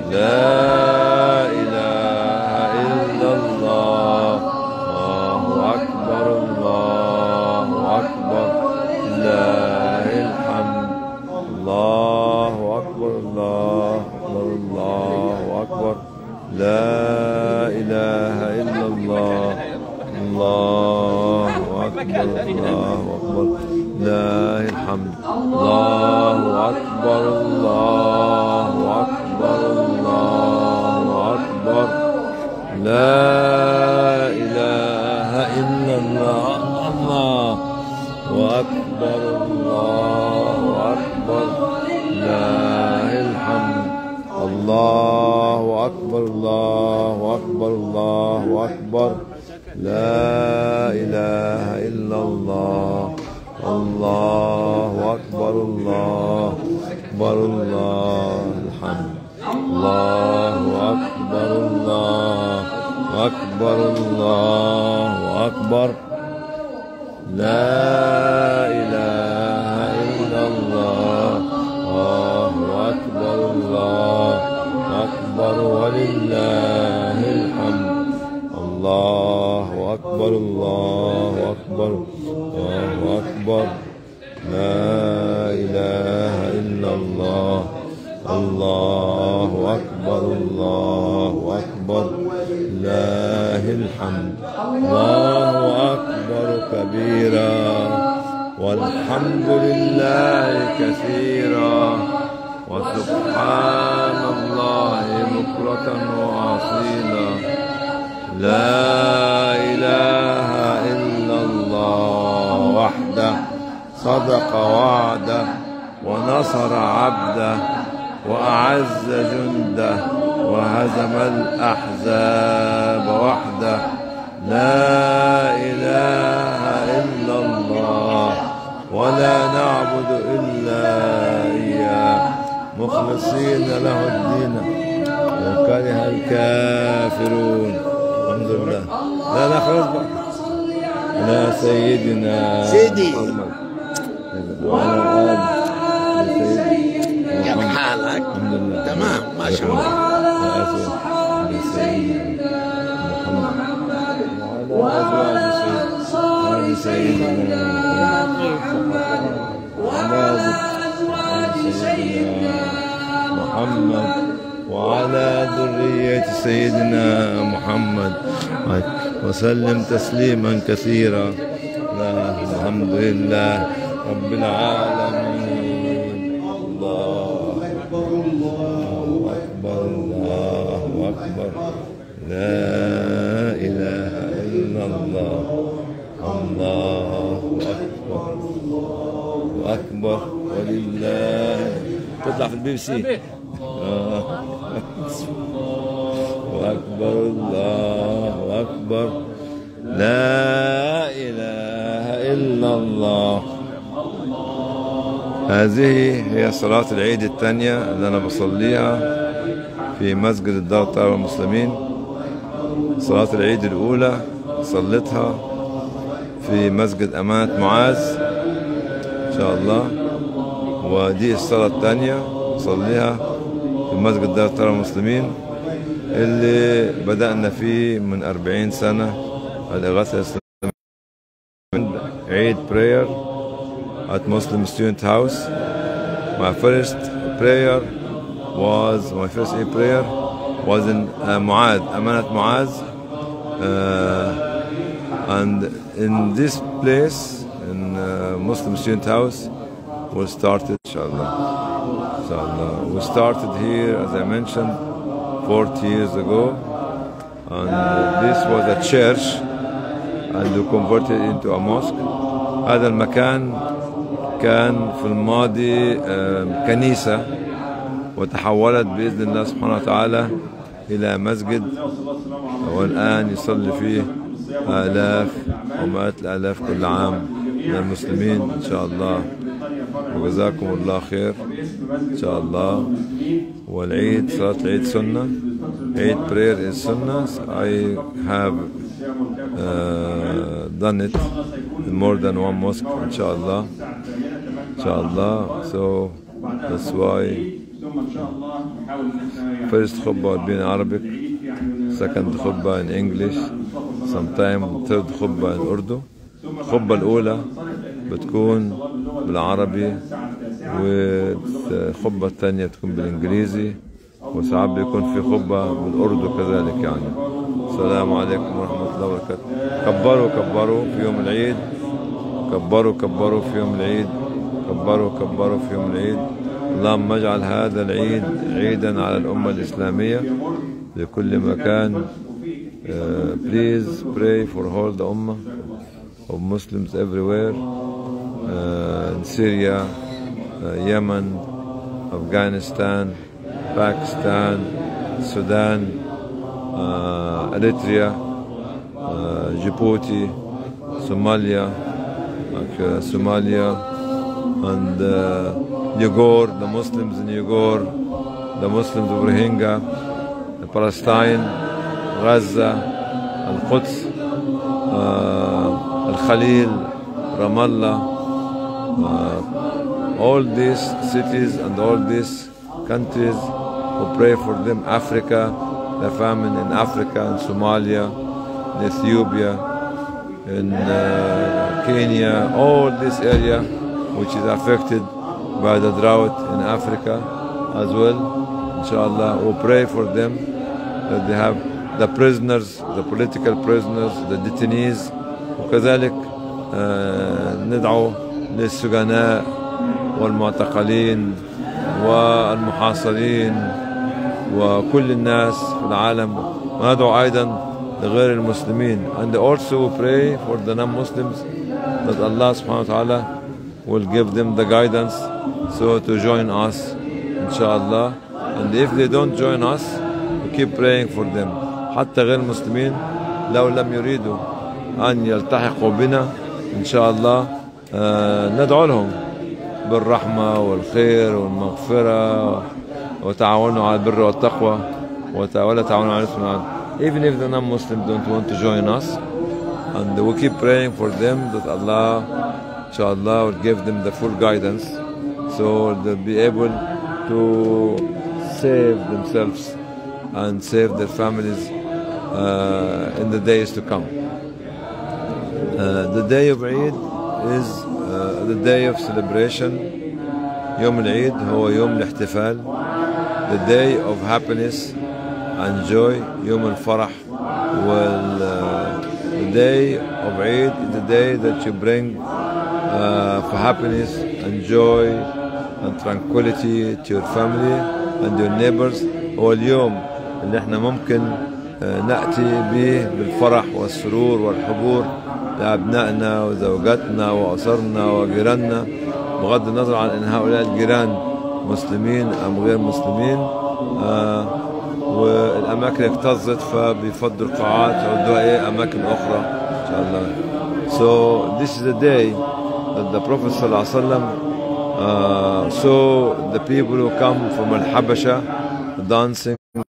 لا إله إلا الله. الله أكبر الله أكبر لله الحمد. الله أكبر الله أكبر الله أكبر لا إله إلا الله. الله أكبر الله أكبر لله الحمد. الله أكبر الله أكبر الله أكبر لا إله إلا الله. الله أكبر الله أكبر لله الحمد. الله أكبر الله أكبر الله أكبر لا إله إلا الله. الله أكبر الله أكبر الله الحمد. الله أكبر الله أكبر الله أكبر لا إله إلا الله. الله أكبر الله أكبر ولله الحمد. الله أكبر الله أكبر الله أكبر لا إله إلا الله. الله أكبر الله أكبر لله الحمد. الله أكبر كبيرا والحمد لله كثيرا وسبحان الله بكرة وأصيلا. لا إله إلا الله وحده صدق وعده ونصر عبده وأعز جنده وهزم الأحزاب وحده. لا إله إلا الله ولا نعبد إلا إياه مخلصين له الدين وكره الكافرون. الحمد لله. لا خلاص بقى. لا سيدنا سيدي محمد وعلى آله كيف حالك؟ الحمد لله تمام ما شاء الله. وعلى أزواج سيدنا محمد وعلى ذرية سيدنا محمد وسلم تسليما كثيرا. الحمد لله رب العالمين. الله أكبر الله أكبر الله أكبر لا إله إلا الله. الله أكبر الله أكبر ولله. تطلع في البي بي سي. أكبر الله أكبر لا إله إلا الله. هذه هي صلاة العيد الثانية اللي أنا بصليها في مسجد الدار الطاهر والمسلمين. صلاة العيد الأولى صليتها في مسجد أمانة معاذ إن شاء الله، ودي الصلاة الثانية صليها في مسجد الدار الطاهر والمسلمين اللي بدأنا فيه من 40 سنة الإغاثة الإسلامية. عيد prayer at Muslim Student House. My first Eid prayer was in Mu'adh, Amanat Mu'adh, and in this place, in Muslim Student House, we started, inshallah. We started here, as I mentioned, 40 years ago, and this was a church, and we converted it into a mosque. هذا المكان كان في الماضي كنيسة، وتحولت بإذن الله سبحانه وتعالى إلى مسجد، والآن يصلي فيه آلاف ومئات الآلاف كل عام من المسلمين إن شاء الله. وجزاكم الله خير إن شاء الله. والعيد صلاة العيد سنة. Eid prayer is sunnah. I have done it in more than one mosque, inshallah. So that's why First khutbah will be in Arabic, second khutbah in English, sometime third khutbah in Urdu. الخطبة الأولى بتكون بالعربي والخطبة الثانية تكون بالإنجليزي وساعات بيكون في خطبة بالأردو كذلك يعني. السلام عليكم ورحمة الله وبركاته. كبروا كبروا في يوم العيد، كبروا كبروا في يوم العيد، كبروا كبروا في يوم العيد. اللهم اجعل هذا العيد عيدا على الأمة الإسلامية في مكان. Please pray for all the Ummah of Muslims everywhere, in Syria, Yemen, Afghanistan, Pakistan, Sudan, Eritrea, Djibouti, Somalia, and Uyghur, the Muslims in Uyghur, the Muslims of Rohingya, Palestine, Gaza, Al-Quds, Al-Khalil, Ramallah, all these cities and all these countries, we pray for them. Africa, the famine in Africa, in Somalia, in Ethiopia, in Kenya, all this area which is affected by the drought in Africa as well. Inshallah, we pray for them that they have the prisoners, the political prisoners, the detainees. وكذلك ندعو للسجناء والمعتقلين والمحاصرين وكل الناس في العالم، وندعو أيضا لغير المسلمين. And also we pray for the non-Muslims that Allah subhanahu wa ta'ala will give them the guidance so to join us inshallah. And if they don't join us, we keep praying for them. حتى غير المسلمين لو لم يريدوا أن يلتحقوا بنا إن شاء الله ندعو لهم بالرحمة والخير والمغفرة وتعاونوا على البر والتقوى ولا تعاونوا على الإثم والعدوان. Even if the non-Muslims don't want to join us, and we keep praying for them that Allah inshallah will give them the full guidance so they'll be able to save themselves and save their families in the days to come. The day of Eid is the day of celebration. يوم العيد هو يوم الاحتفال. The day of happiness and joy. يوم الفرح. The day of Eid is the day that you bring for happiness and joy and tranquility to your family and your neighbors. هو اليوم اللي احنا ممكن نأتي به بالفرح والسرور والحبور لأبنائنا وزوجاتنا وأسرنا وجيراننا، بغض النظر عن أن هؤلاء الجيران مسلمين أم غير مسلمين. والأماكن اكتظت فبيفضوا القاعات ويودوها أماكن أخرى إن شاء الله. So this is the day that the Prophet ﷺ saw the people who come from Al-Habasha dancing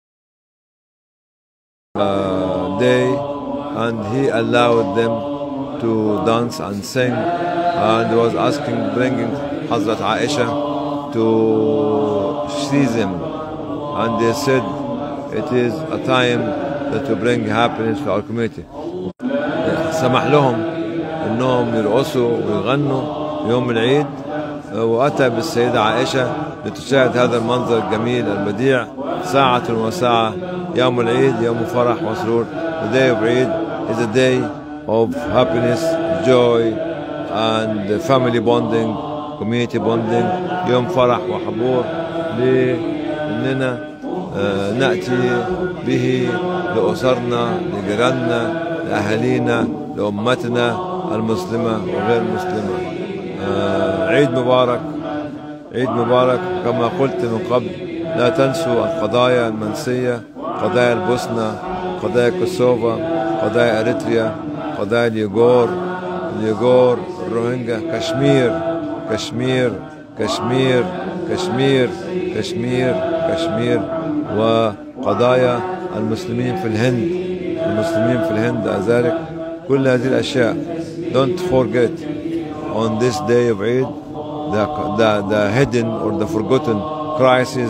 day, and he allowed them to dance and sing, and he was bringing Hazrat Aisha to see them, and they said it is a time that to bring happiness to our community. سمح لهم انهم يرقصوا ويغنوا يوم العيد، واتى بالسيدة عائشة لتشاهد هذا المنظر الجميل البديع. ساعة وساعة يوم العيد يوم فرح وسرور. The day of Eid is a day of happiness, joy and family bonding, community bonding. يوم فرح وحبور لأننا نأتي به لأسرنا، لجيراننا، لأهالينا، لأمتنا المسلمة وغير المسلمة. عيد مبارك، عيد مبارك. كما قلت من قبل، لا تنسوا القضايا المنسية، قضايا البوسنة، قضايا كوسوفا، قضايا أريتريا، قضايا اليوغور، الروهينجا، كشمير كشمير كشمير كشمير كشمير كشمير، وقضايا المسلمين في الهند، المسلمين في الهند ذلك. كل هذه الأشياء don't forget on this day of Eid the hidden or the forgotten crisis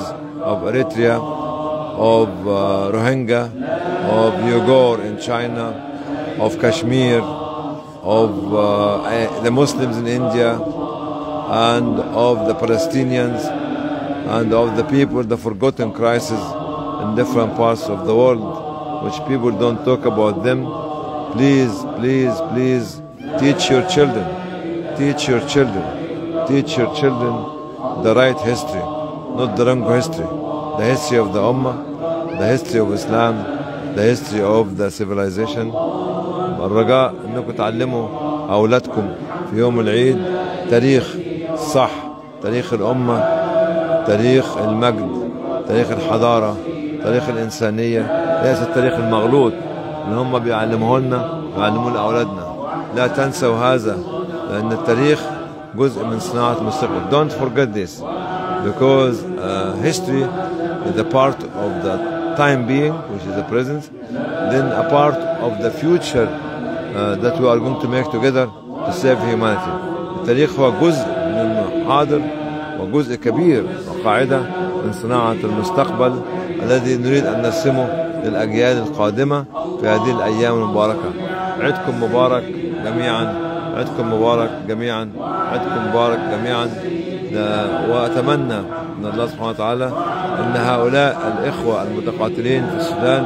of Eritrea, of Rohingya, of Uyghur in China, of Kashmir, of the Muslims in India, and of the Palestinians, and of the people, the forgotten crisis in different parts of the world, which people don't talk about them. Please, please, please teach your children, teach your children, teach your children the right history, not the wrong history. The history of the Ummah, the history of Islam, the history of the civilization. الرجاء انكم تعلموا اولادكم في يوم العيد تاريخ صح، تاريخ الامه، تاريخ المجد، تاريخ الحضاره، تاريخ الانسانيه، ليس التاريخ المغلوط اللي هم بيعلموه لنا ويعلموه لاولادنا. لا تنسوا هذا، لان التاريخ جزء من صناعه المستقبل. Don't forget this, because history is a part of the time being, which is the present, then a part of the future that we are going to make together to save humanity. التاريخ هو جزء من الحاضر وجزء كبير وقاعدة من صناعة المستقبل الذي نريد أن نرسمه للأجيال القادمة في هذه الأيام المباركة. عيدكم مبارك جميعا، عيدكم مبارك جميعا، عيدكم مبارك جميعا. وأتمنى من الله سبحانه وتعالى أن هؤلاء الإخوة المتقاتلين في السودان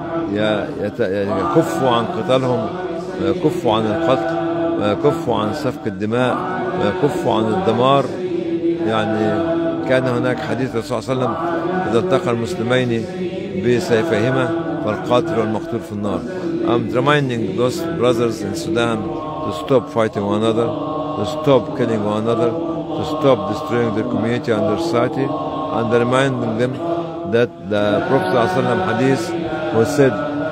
يكفوا عن قتالهم، ويكفوا عن القتل، ويكفوا عن سفك الدماء، ويكفوا عن الدمار. يعني كان هناك حديث الرسول صلى الله عليه وسلم: إذا التقى المسلمين بسيفيهما فالقاتل والمقتول في النار. I'm reminding those brothers in Sudan to stop fighting one another, to stop killing one another, to stop destroying their community and their society, and reminding them that the Prophet ﷺ hadith was said,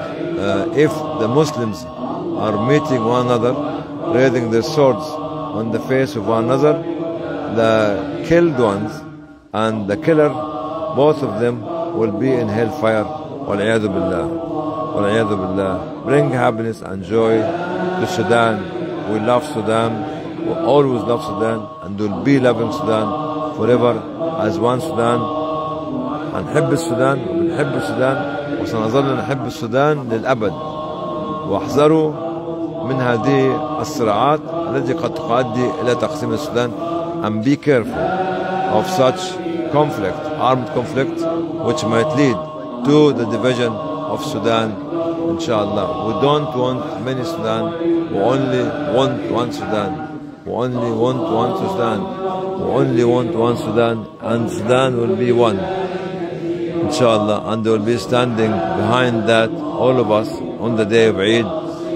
if the Muslims are meeting one another, raising their swords on the face of one another, the killed ones and the killer, both of them will be in hellfire. وَالْعِيَاذُ بِاللَّهِ وَالْعِيَاذُ بِاللَّهِ. Bring happiness and joy to Sudan. We love Sudan. We always love Sudan, and will be loving Sudan forever as one Sudan. هنحب السودان وبنحب السودان وسنظل نحب السودان للأبد. واحذروا من هذه الصراعات التي قد تؤدي إلى تقسيم السودان. And be careful of such conflict, armed conflict, which might lead to the division of Sudan, inshallah. We don't want many Sudan, we only want one Sudan. We only want one Sudan. We only want one Sudan, and Sudan will be one, inshallah. And they will be standing behind that, all of us, on the day of Eid.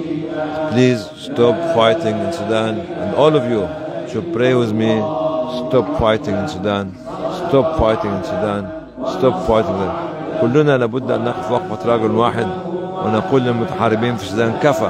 Please stop fighting in Sudan, and all of you should pray with me. Stop fighting in Sudan. Stop fighting in Sudan. Stop fighting. كلنا لابد أن نقف وقفة رجل واحد ونقول للمتحاربين في السودان: كفى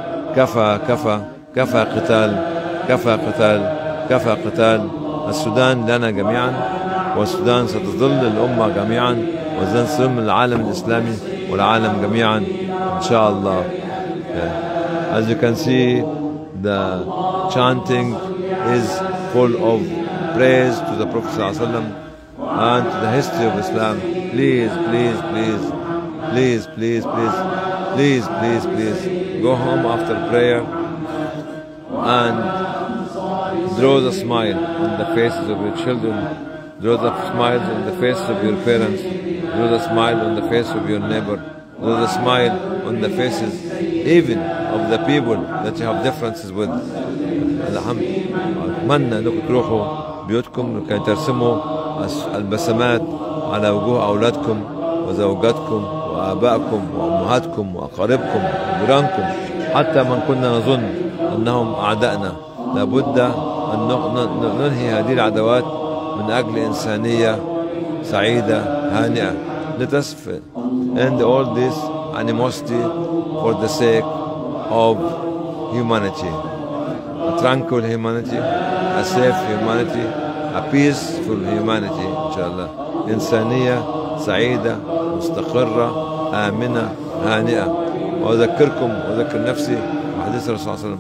كفى كفى كفى قتال، كفى قتال، كفى قتال. السودان لنا جميعا، والسودان ستظل الأمة جميعا، وستظل العالم الإسلامي والعالم جميعا إن شاء الله. As you can see, the chanting is full of praise to the Prophet ﷺ and to the history of Islam. Please, please, please, please, please, please, please, please, please, go home after prayer and draw the smile on the faces of your children, draw the smiles on the faces of your parents, draw the smile on the face of your neighbor, draw the smile on the faces even of the people that you have differences with. أتمنى أنكم تروحوا بيوتكم لكي ترسموا البسمات على وجوه أولادكم وزوجاتكم وآبائكم وأمهاتكم وأقاربكم وجيرانكم، حتى من كنا نظن أنهم أعدائنا. لابد أن ننهي هذه العداوات من أجل إنسانية سعيدة هانئة. Let us end all this animosity for the sake of humanity, a tranquil humanity, a safe humanity, a peaceful humanity inshallah. إنسانية سعيدة مستقرة آمنة هانئة. وأذكركم وأذكر نفسي بحديث الرسول صلى الله عليه وسلم.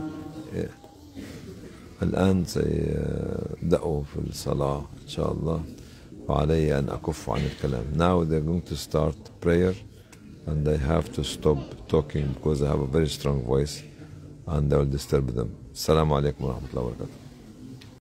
الآن سيبدأوا في الصلاة إن شاء الله. فعلي أن أكف عن الكلام. Now they're going to start prayer and I have to stop talking because I have a very strong voice and I will disturb them. السلام عليكم ورحمة الله وبركاته.